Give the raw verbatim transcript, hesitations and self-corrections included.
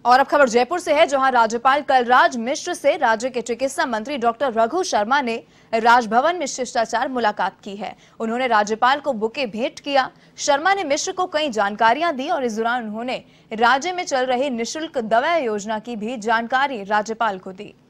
और अब खबर जयपुर से है, जहां राज्यपाल कलराज मिश्र से राज्य के चिकित्सा मंत्री डॉक्टर रघु शर्मा ने राजभवन में शिष्टाचार मुलाकात की है। उन्होंने राज्यपाल को बुके भेंट किया। शर्मा ने मिश्र को कई जानकारियां दी और इस दौरान उन्होंने राज्य में चल रही निःशुल्क दवा योजना की भी जानकारी राज्यपाल को दी।